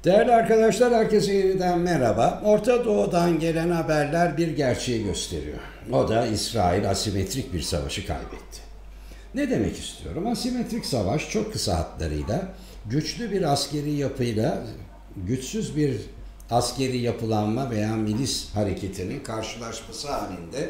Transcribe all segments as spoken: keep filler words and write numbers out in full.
Değerli arkadaşlar, herkese yeniden merhaba. Orta Doğu'dan gelen haberler bir gerçeği gösteriyor. O da İsrail asimetrik bir savaşı kaybetti. Ne demek istiyorum? Asimetrik savaş çok kısa hatlarıyla, güçlü bir askeri yapıyla, güçsüz bir askeri yapılanma veya milis hareketinin karşılaşması halinde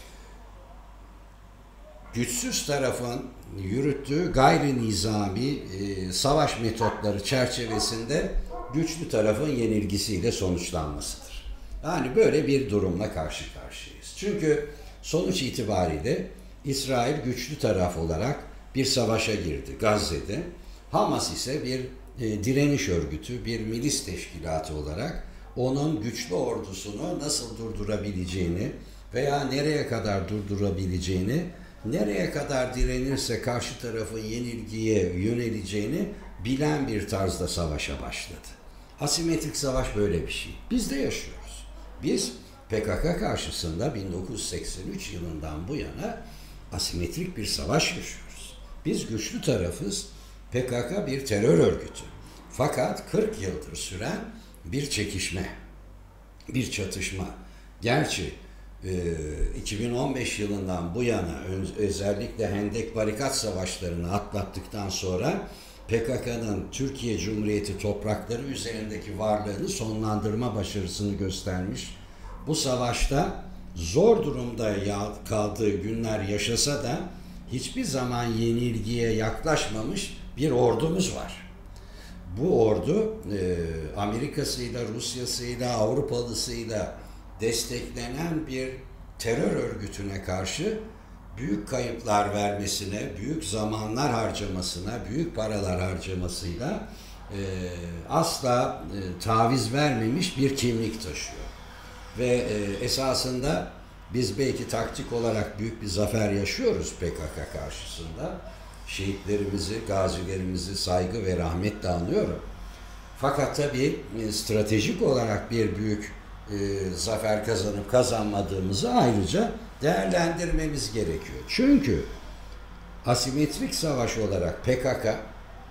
güçsüz tarafın yürüttüğü gayri nizami e, savaş metotları çerçevesinde güçlü tarafın yenilgisiyle sonuçlanmasıdır. Yani böyle bir durumla karşı karşıyayız. Çünkü sonuç itibariyle İsrail güçlü taraf olarak bir savaşa girdi Gazze'de. Hamas ise bir e, direniş örgütü, bir milis teşkilatı olarak onun güçlü ordusunu nasıl durdurabileceğini veya nereye kadar durdurabileceğini, nereye kadar direnirse karşı tarafın yenilgiye yöneleceğini bilen bir tarzda savaşa başladı. Asimetrik savaş böyle bir şey. Biz de yaşıyoruz. Biz P K K karşısında bin dokuz yüz seksen üç yılından bu yana asimetrik bir savaş yaşıyoruz. Biz güçlü tarafız. P K K bir terör örgütü. Fakat kırk yıldır süren bir çekişme, bir çatışma. Gerçi iki bin on beş yılından bu yana özellikle Hendek Barikat Savaşlarını atlattıktan sonra P K K'nın Türkiye Cumhuriyeti toprakları üzerindeki varlığını sonlandırma başarısını göstermiş. Bu savaşta zor durumda kaldığı günler yaşasa da hiçbir zaman yenilgiye yaklaşmamış bir ordumuz var. Bu ordu Amerika'sıyla, Rusya'sıyla, Avrupalısıyla desteklenen bir terör örgütüne karşı büyük kayıplar vermesine, büyük zamanlar harcamasına, büyük paralar harcamasıyla e, asla e, taviz vermemiş bir kimlik taşıyor. Ve e, esasında biz belki taktik olarak büyük bir zafer yaşıyoruz P K K karşısında. Şehitlerimizi, gazilerimizi saygı ve rahmetle anıyorum. Fakat tabii e, stratejik olarak bir büyük e, zafer kazanıp kazanmadığımızı ayrıca değerlendirmemiz gerekiyor. Çünkü asimetrik savaş olarak P K K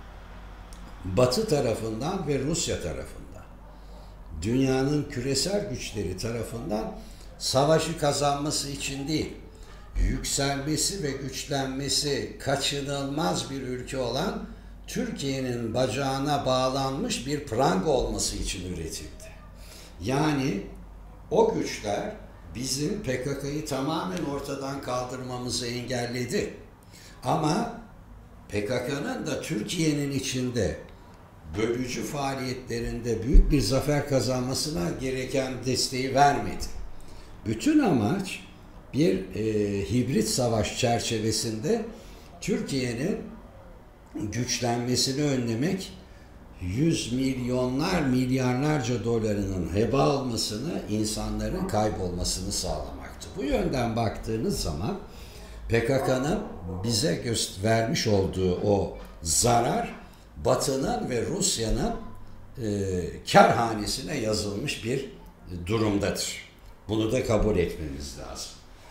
Batı tarafından ve Rusya tarafından, dünyanın küresel güçleri tarafından savaşı kazanması için değil, yükselmesi ve güçlenmesi kaçınılmaz bir ülke olan Türkiye'nin bacağına bağlanmış bir pranga olması için üretildi. Yani o güçler bizim P K K'yı tamamen ortadan kaldırmamızı engelledi. Ama P K K'nın da Türkiye'nin içinde bölücü faaliyetlerinde büyük bir zafer kazanmasına gereken desteği vermedi. Bütün amaç bir e, hibrit savaş çerçevesinde Türkiye'nin güçlenmesini önlemek, yüz milyonlar, milyarlarca dolarının heba olmasını, insanların kaybolmasını sağlamaktı. Bu yönden baktığınız zaman P K K'nın bize vermiş olduğu o zarar, Batı'nın ve Rusya'nın e, kârhanesine yazılmış bir durumdadır. Bunu da kabul etmemiz lazım.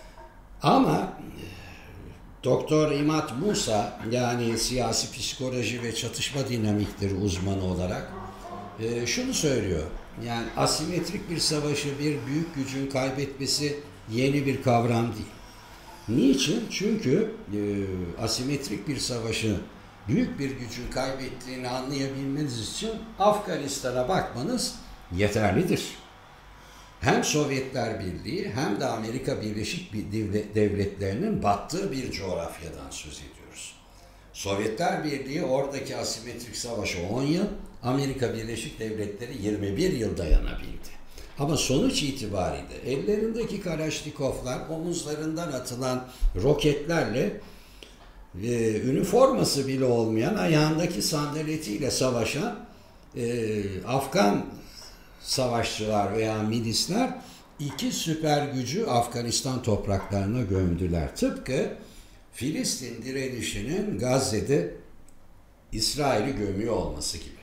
Ama Doktor İmat Musa, yani siyasi psikoloji ve çatışma dinamikleri uzmanı olarak e, şunu söylüyor. Yani asimetrik bir savaşı bir büyük gücün kaybetmesi yeni bir kavram değil. Niçin? Çünkü e, asimetrik bir savaşı büyük bir gücün kaybettiğini anlayabilmeniz için Afganistan'a bakmanız yeterlidir. Hem Sovyetler Birliği hem de Amerika Birleşik Devletleri'nin battığı bir coğrafyadan söz ediyoruz. Sovyetler Birliği oradaki asimetrik savaşa on yıl, Amerika Birleşik Devletleri yirmi bir yıl dayanabildi. Ama sonuç itibariyle ellerindeki Kalaşnikovlar, omuzlarından atılan roketlerle e, üniforması bile olmayan, ayağındaki sandaletiyle savaşan e, Afgan savaşçılar veya milisler iki süper gücü Afganistan topraklarına gömdüler. Tıpkı Filistin direnişinin Gazze'de İsrail'i gömüyor olması gibi.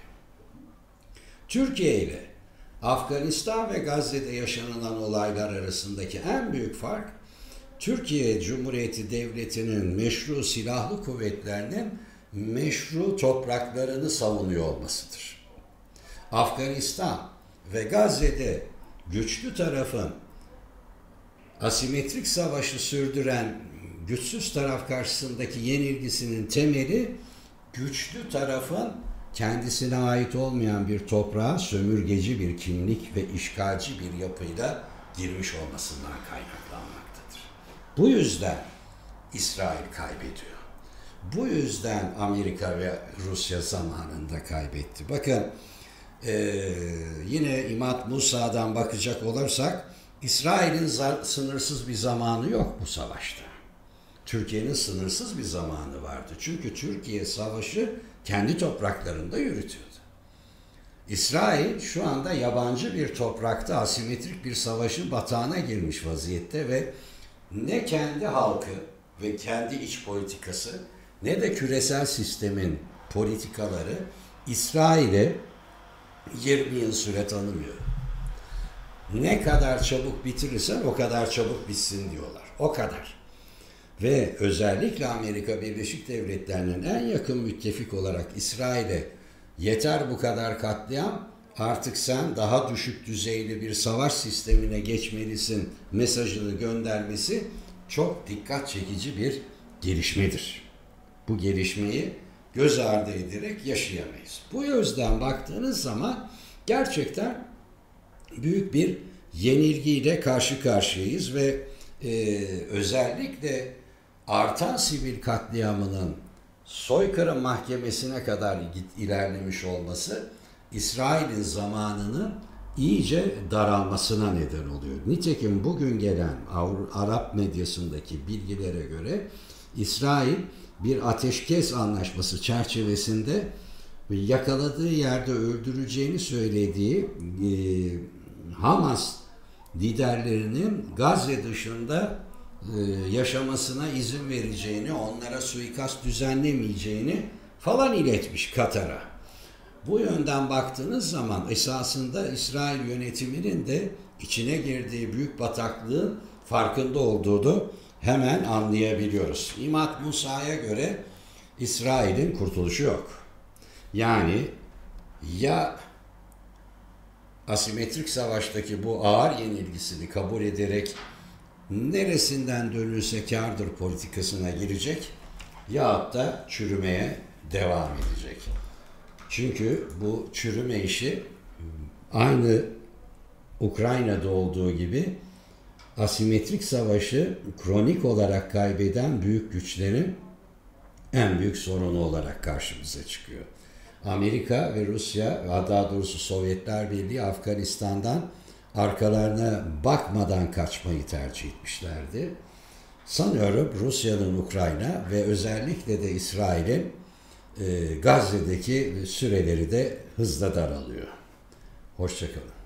Türkiye ile Afganistan ve Gazze'de yaşanılan olaylar arasındaki en büyük fark, Türkiye Cumhuriyeti Devleti'nin meşru silahlı kuvvetlerinin meşru topraklarını savunuyor olmasıdır. Afganistan ve Gazze'de güçlü tarafın asimetrik savaşı sürdüren güçsüz taraf karşısındaki yenilgisinin temeli güçlü tarafın kendisine ait olmayan bir toprağa sömürgeci bir kimlik ve işgalci bir yapıyla girmiş olmasından kaynaklanmaktadır. Bu yüzden İsrail kaybediyor. Bu yüzden Amerika ve Rusya zamanında kaybetti. Bakın e, yine İmad Musa'dan bakacak olursak İsrail'in sınırsız bir zamanı yok bu savaşta. Türkiye'nin sınırsız bir zamanı vardı. Çünkü Türkiye savaşı kendi topraklarında yürütüyordu. İsrail şu anda yabancı bir toprakta asimetrik bir savaşın batağına girmiş vaziyette ve ne kendi halkı ve kendi iç politikası ne de küresel sistemin politikaları İsrail'e yirmi yıl süre tanımıyor. Ne kadar çabuk bitirirsen o kadar çabuk bitsin diyorlar. O kadar. Ve özellikle Amerika Birleşik Devletleri'nin en yakın müttefik olarak İsrail'e yeter bu kadar katliam, artık sen daha düşük düzeyli bir savaş sistemine geçmelisin mesajını göndermesi çok dikkat çekici bir gelişmedir. Bu gelişmeyi göz ardı ederek yaşayamayız. Bu yüzden baktığınız zaman gerçekten büyük bir yenilgiyle karşı karşıyayız ve e, özellikle artan sivil katliamının soykırım mahkemesine kadar ilerlemiş olması İsrail'in zamanının iyice daralmasına neden oluyor. Nitekim bugün gelen Arap medyasındaki bilgilere göre İsrail bir ateşkes anlaşması çerçevesinde yakaladığı yerde öldüreceğini söylediği e, Hamas liderlerinin Gazze dışında e, yaşamasına izin vereceğini, onlara suikast düzenlemeyeceğini falan iletmiş Katar'a. Bu yönden baktığınız zaman esasında İsrail yönetiminin de içine girdiği büyük bataklığın farkında olduğunu hemen anlayabiliyoruz. İmad Musa'ya göre İsrail'in kurtuluşu yok. Yani ya asimetrik savaştaki bu ağır yenilgisini kabul ederek neresinden dönülse kârdır politikasına girecek yahut da çürümeye devam edecek. Çünkü bu çürüme işi aynı Ukrayna'da olduğu gibi asimetrik savaşı kronik olarak kaybeden büyük güçlerin en büyük sorunu olarak karşımıza çıkıyor. Amerika ve Rusya, daha doğrusu Sovyetler Birliği Afganistan'dan arkalarına bakmadan kaçmayı tercih etmişlerdi. Sanıyorum Rusya'nın Ukrayna ve özellikle de İsrail'in e, Gazze'deki süreleri de hızla daralıyor. Hoşça kalın.